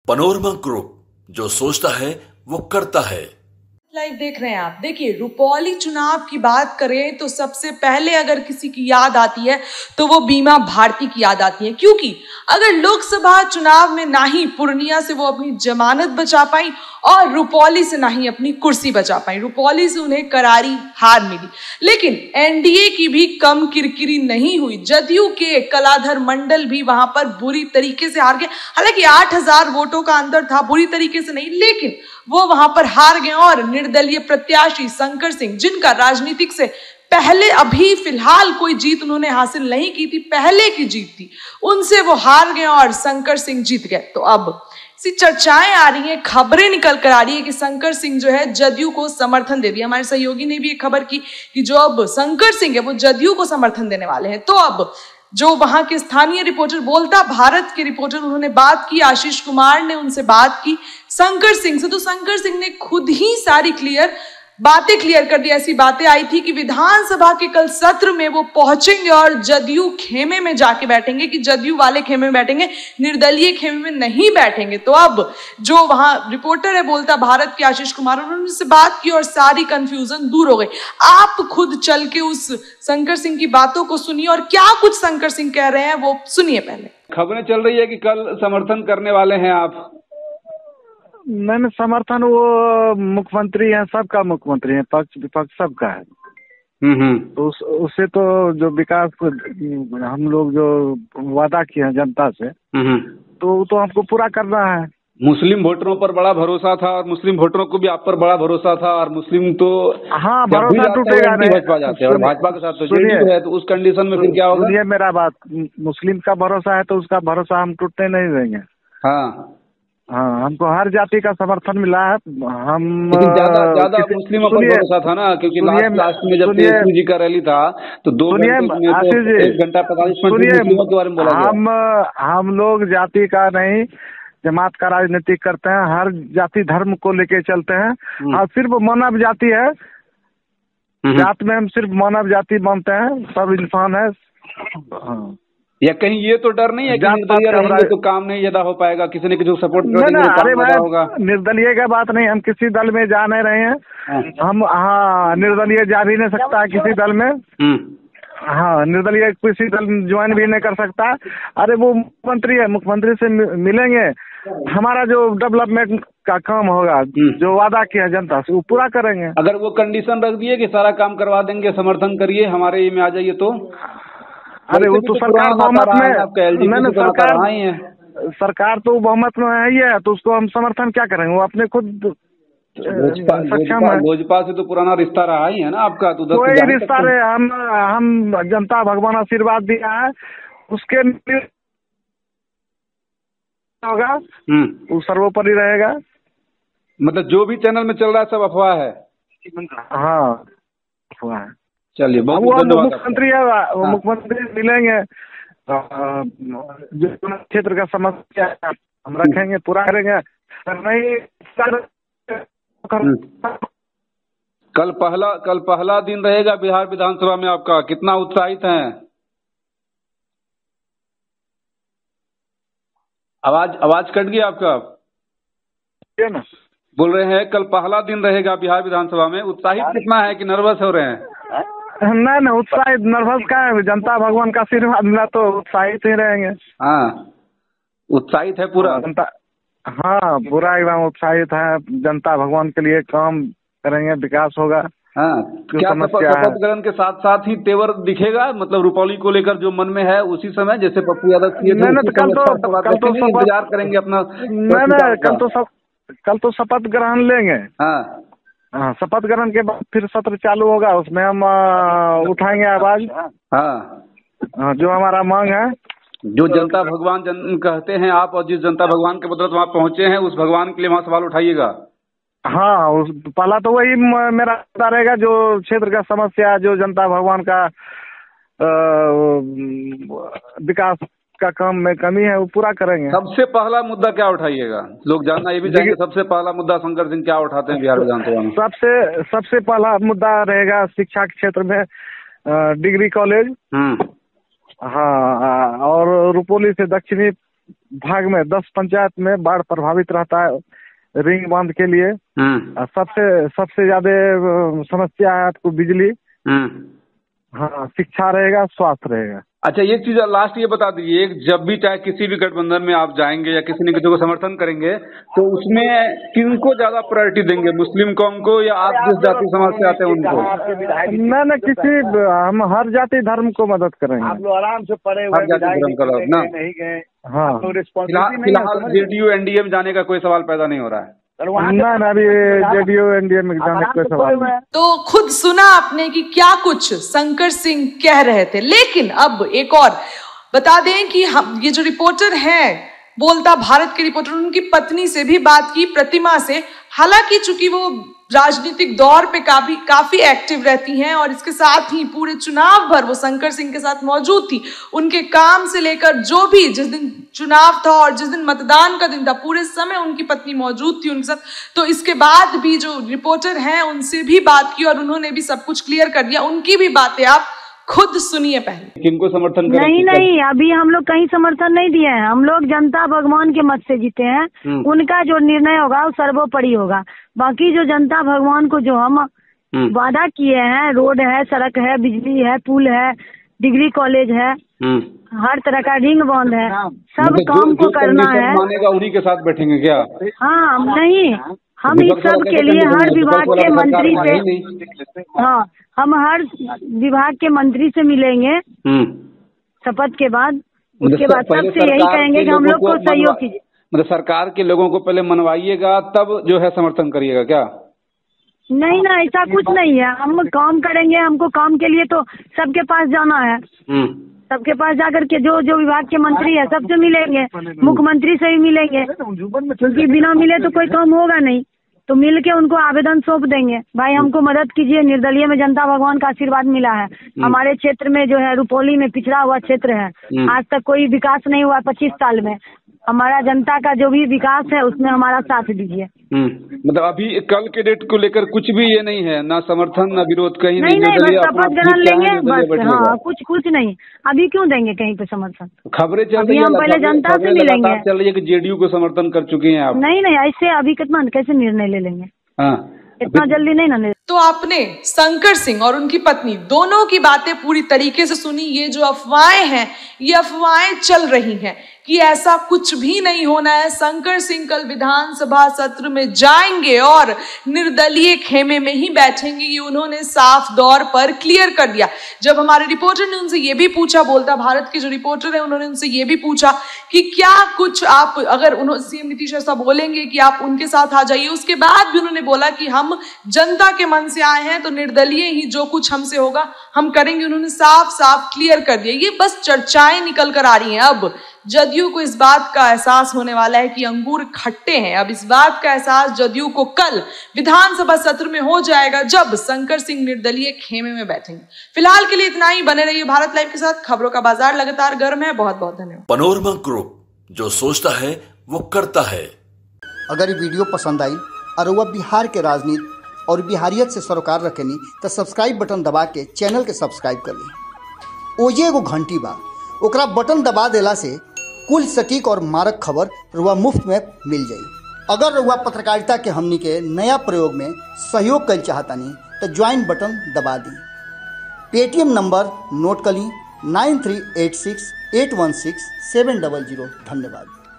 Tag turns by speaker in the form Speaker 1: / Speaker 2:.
Speaker 1: Panorama group, जो सोचता है वो करता है।
Speaker 2: लाइव देख रहे हैं आप। देखिए, रुपौली चुनाव की बात करें तो सबसे पहले अगर किसी की याद आती है तो वो बीमा भारती की याद आती है, क्योंकि अगर लोकसभा चुनाव में ना ही पूर्णिया से वो अपनी जमानत बचा पाई और रुपौली से ना ही अपनी कुर्सी बचा पाई। रुपौली से उन्हें करारी हार मिली, लेकिन एनडीए की भी कम किरकिरी नहीं हुई। जदयू के कलाधर मंडल भी वहां पर बुरी तरीके से हार गए। हालांकि 8,000 वोटों का अंतर था, बुरी तरीके से नहीं, लेकिन वो वहां पर हार गए और निर्दलीय प्रत्याशी शंकर सिंह, जिनका राजनीतिक से पहले अभी फिलहाल कोई जीत उन्होंने हासिल नहीं की थी, पहले की जीत थी, उनसे वो हार गए और शंकर सिंह जीत गए। तो अब ऐसी चर्चाएं आ रही हैं, खबरें निकल कर आ रही है कि शंकर सिंह जो है जदयू को समर्थन दे दिया। हमारे सहयोगी ने भी एक खबर की कि जो अब शंकर सिंह है वो जदयू को समर्थन देने वाले हैं। तो अब जो वहां के स्थानीय रिपोर्टर, बोलता भारत के रिपोर्टर, उन्होंने बात की, आशीष कुमार ने उनसे बात की शंकर सिंह से। तो शंकर सिंह ने खुद ही सारी बातें क्लियर कर दी। ऐसी बातें आई थी कि विधानसभा के कल सत्र में वो पहुंचेंगे और जदयू खेमे में जाके बैठेंगे, कि जदयू वाले खेमे में बैठेंगे, निर्दलीय खेमे में नहीं बैठेंगे। तो अब जो वहां रिपोर्टर है बोलता भारत के आशीष कुमार, उन्होंने उनसे बात की और सारी कंफ्यूजन दूर हो गई। आप खुद चल के उस शंकर सिंह की बातों को सुनिए और क्या कुछ शंकर सिंह कह रहे हैं वो सुनिए। पहले
Speaker 3: खबरें चल रही है कि कल समर्थन करने वाले हैं आप।
Speaker 4: मैंने समर्थन, वो मुख्यमंत्री हैं, सबका मुख्यमंत्री है, पक्ष विपक्ष सबका है। तो उससे तो जो विकास को हम लोग जो वादा किए हैं जनता से, तो हमको पूरा करना है।
Speaker 3: मुस्लिम वोटरों पर बड़ा भरोसा था और मुस्लिम वोटरों को भी आप पर बड़ा भरोसा था, और मुस्लिम तो
Speaker 4: हाँ भरोसा टूटेगा नहीं,
Speaker 3: भाजपा जाते हैं और भाजपा के साथ तो जेडीयू है, तो उस कंडीशन में फिर क्या होगा?
Speaker 4: सुनिए मेरा बात, मुस्लिम का भरोसा है तो उसका भरोसा हम टूटने नहीं देंगे। हाँ, हमको हर जाति का समर्थन मिला है। हम
Speaker 3: ज्यादा मुस्लिमों पर भरोसा था ना, क्योंकि लास्ट में जब तेजस्वी जी का रैली था तो 2 घंटे में तो 1 घंटा 45 मिनट मुस्लिमों के बारे में बोला गया।
Speaker 4: हम लोग जाति का नहीं, जमात का राजनीति करते हैं, हर जाति धर्म को लेके चलते हैं और सिर्फ मानव जाति है। जात में हम सिर्फ मानव जाति मानते हैं, सब इंसान है। हाँ,
Speaker 3: या कहीं ये तो डर नहीं है कि निर्दलीय रहेंगे तो काम नहीं ज्यादा हो पाएगा, किसी न किसी को सपोर्ट करेंगे तो काम ज्यादा होगा?
Speaker 4: निर्दलीय का बात नहीं, हम किसी दल में जा नहीं रहे हैं। हम निर्दलीय जा भी नहीं सकता किसी दल में। हाँ, निर्दलीय किसी दल में ज्वाइन भी नहीं कर सकता। अरे वो मुख्यमंत्री है, मुख्यमंत्री से मिलेंगे, हमारा जो डेवलपमेंट का काम होगा, जो वादा किया जनता से, वो पूरा करेंगे।
Speaker 3: अगर वो कंडीशन रख दिए कि सारा काम करवा देंगे, समर्थन करिए, हमारे ये में आ जाइए तो?
Speaker 4: अरे वो तो सरकार बहुमत में, सरकार तो बहुमत में है ही है, तो उसको हम समर्थन क्या करेंगे? वो अपने खुद सक्षम है।
Speaker 3: लोजपा से तो पुराना रिश्ता रहा ही है ना आपका, तो
Speaker 4: कोई रिश्ता रहे, हम जनता भगवान आशीर्वाद दिया है, उसके होगा, वो सर्वोपरि रहेगा।
Speaker 3: मतलब जो भी चैनल में चल रहा है सब अफवाह है?
Speaker 4: हाँ, अफवाह है।
Speaker 3: चलिए, बहुत
Speaker 4: मुख्यमंत्री है, वो मुख्यमंत्री मिलेंगे, जो क्षेत्र का समस्या हम रखेंगे, पूरा करेंगे। नहीं,
Speaker 3: कल पहला दिन रहेगा बिहार विधानसभा में आपका, कितना उत्साहित हैं? आवाज कट गया आपका।
Speaker 4: ना
Speaker 3: बोल रहे हैं कल पहला दिन रहेगा बिहार विधानसभा में, उत्साहित कितना है कि नर्वस हो रहे हैं?
Speaker 4: नहीं, उत्साहित नर्वस का है, जनता भगवान का आशीर्वाद मिला तो उत्साहित ही रहेंगे।
Speaker 3: हाँ, उत्साहित है पूरा
Speaker 4: जनता। हाँ, पूरा एकदम उत्साहित है, जनता भगवान के लिए काम करेंगे, विकास होगा।
Speaker 3: हाँ, क्या शपथ ग्रहण के साथ साथ ही तेवर दिखेगा, मतलब रुपौली को लेकर जो मन में है उसी समय, जैसे पप्पू यादव किए थे इंतजार करेंगे अपना?
Speaker 4: कल तो शपथ ग्रहण लेंगे। हाँ, शपथ ग्रहण के बाद फिर सत्र चालू होगा, उसमें हम उठाएंगे आवाज। हाँ, जो हमारा मांग है,
Speaker 3: जो जनता भगवान कहते हैं आप, और जिस जनता भगवान के बदौलत वहाँ पहुँचे हैं, उस भगवान के लिए वहाँ सवाल उठाइएगा।
Speaker 4: हाँ, पहला तो वही मेरा रहेगा, जो क्षेत्र का समस्या, जो जनता भगवान का विकास का काम में कमी है, वो पूरा करेंगे।
Speaker 3: सबसे पहला मुद्दा क्या उठाइएगा? लोग जानना ये भी चाहेंगे, सबसे पहला मुद्दा शंकर सिंह क्या उठाते हैं बिहार विधानसभा में?
Speaker 4: सबसे पहला मुद्दा रहेगा शिक्षा के क्षेत्र में, डिग्री कॉलेज। हाँ, और रुपौली से दक्षिणी भाग में 10 पंचायत में बाढ़ प्रभावित रहता है रिंग बांध के लिए। सबसे ज्यादा समस्या है आपको बिजली, हाँ, शिक्षा रहेगा, स्वास्थ्य रहेगा।
Speaker 3: अच्छा, एक चीज लास्ट ये बता दीजिए, जब भी चाहे किसी भी गठबंधन में आप जाएंगे या किसी न किसी को समर्थन करेंगे तो उसमें किनको ज्यादा प्रायोरिटी देंगे, मुस्लिम कौम को या आप जिस जाति समाज से आते हैं उनको?
Speaker 4: न किसी, हम हर जाति धर्म को मदद करेंगे। आप लोग आराम से पढ़े हुए,
Speaker 3: हर जाति धर्म का ना। हाँ, फिलहाल जेडीयू एनडीए में जाने का कोई सवाल पैदा नहीं हो रहा है
Speaker 4: ना, अभी जेडीयू एनडीए में जाने का कोई सवाल नहीं।
Speaker 2: तो खुद सुना आपने कि क्या कुछ शंकर सिंह कह रहे थे। लेकिन अब एक और बता दें कि हम ये जो रिपोर्टर हैं, बोलता भारत के रिपोर्टर, उनकी पत्नी से भी बात की, प्रतिमा से। हालांकि चूंकि वो राजनीतिक दौर पे काफी एक्टिव रहती हैं और इसके साथ ही पूरे चुनाव भर वो शंकर सिंह के साथ मौजूद थी। उनके काम से लेकर जो भी, जिस दिन चुनाव था और जिस दिन मतदान का दिन था, पूरे समय उनकी पत्नी मौजूद थी उनके साथ। तो इसके बाद भी जो रिपोर्टर हैं उनसे भी बात की और उन्होंने भी सब कुछ क्लियर कर दिया। उनकी भी बातें आप खुद सुनिए पहले।
Speaker 3: किनको समर्थन
Speaker 5: नहीं, अभी हम लोग कहीं समर्थन नहीं दिए हैं। हम लोग जनता भगवान के मत से जीते हैं। उनका जो निर्णय होगा वो सर्वोपरि होगा। बाकी जो जनता भगवान को जो हम वादा किए हैं, रोड है, सड़क है, बिजली है, पुल है, डिग्री कॉलेज है, हर तरह का रिंग बांध है, सब काम को करना है।
Speaker 3: उन्हीं के साथ बैठेंगे क्या?
Speaker 5: हाँ, नहीं, हम इस सब के लिए हर विभाग के मंत्री से, हाँ, हम हर विभाग के मंत्री से मिलेंगे शपथ के बाद। उसके बाद सबसे यही कहेंगे कि हम लोग को सहयोग कीजिए।
Speaker 3: मतलब सरकार के लोगों को पहले मनवाइएगा, तब जो है समर्थन करिएगा क्या?
Speaker 5: नहीं ना, ऐसा कुछ नहीं है। हम काम करेंगे, हमको काम के लिए तो सबके पास जाना है। सबके पास जाकर के जो विभाग के मंत्री है सबसे मिलेंगे, मुख्यमंत्री से भी मिलेंगे, क्योंकि बिना मिले तो कोई काम होगा नहीं। तो मिल के उनको आवेदन सौंप देंगे, भाई हमको मदद कीजिए। निर्दलीय में जनता भगवान का आशीर्वाद मिला है। हमारे क्षेत्र में जो है रुपौली में पिछड़ा हुआ क्षेत्र है, आज तक कोई विकास नहीं हुआ 25 साल में। हमारा जनता का जो भी विकास है उसमें हमारा साथ दीजिए।
Speaker 3: मतलब अभी कल के डेट को लेकर कुछ भी ये नहीं है, ना समर्थन ना विरोध, कहीं
Speaker 5: नहीं, बस शपथ ग्रहण लेंगे बस। हाँ, कुछ नहीं। अभी क्यों देंगे कहीं पे समर्थन?
Speaker 3: खबरें चल रही है,
Speaker 5: हम पहले जनता से मिलेंगे।
Speaker 3: चल रही है कि जेडीयू को समर्थन कर चुके हैं आप।
Speaker 5: नहीं, ऐसे अभी कितना कैसे निर्णय ले लेंगे? इतना जल्दी नहीं ना।
Speaker 2: तो आपने शंकर सिंह और उनकी पत्नी दोनों की बातें पूरी तरीके से सुनी। ये जो अफवाहें हैं, ये अफवाहें चल रही हैं कि ऐसा कुछ भी नहीं होना है। शंकर सिंह कल विधानसभा सत्र में जाएंगे और निर्दलीय खेमे में ही बैठेंगे, ये उन्होंने साफ तौर पर क्लियर कर दिया। जब हमारे रिपोर्टर ने उनसे ये भी पूछा, बोलता भारत के जो रिपोर्टर है उन्होंने उनसे ये भी पूछा कि क्या कुछ आप, अगर उन्होंने सीएम नीतीश ऐसा बोलेंगे कि आप उनके साथ आ जाइए, उसके बाद भी उन्होंने बोला कि हम जनता के मन से आए हैं, तो निर्दलीय ही जो कुछ हमसे होगा हम करेंगे। उन्होंने साफ क्लियर कर दिया। ये बस चर्चाएं निकल कर आ रही हैं। अब जदयू को इस बात का एहसास होने वाला है कि अंगूर खट्टे हैं। अब इस बात का एहसास जदयू को कल विधानसभा सत्र में हो जाएगा, जब शंकर सिंह निर्दलीय खेमे में बैठेंगे। फिलहाल के लिए इतना ही। बने रहिए भारत लाइव के साथ। खबरों का बाजार लगातार गर्म है। बहुत बहुत धन्यवाद।
Speaker 1: पनोरमा ग्रुप, जो सोचता है वो करता है।
Speaker 6: अगर ये वीडियो पसंद आई और वह बिहार के राजनीति और बिहारियत से सरोकार रखेनी तो सब्सक्राइब बटन दबा के चैनल के सब्सक्राइब कर ली। ओजे एगो घंटी बा, ओकरा बटन दबा देला से कुल सटीक और मारक खबर रुआ मुफ्त में मिल जाई। अगर रुआ पत्रकारिता के हमनी के नया प्रयोग में सहयोग कर चाहतानी तो ज्वाइन बटन दबा दी। पेटीएम नंबर नोट कर ली 9386816700। धन्यवाद।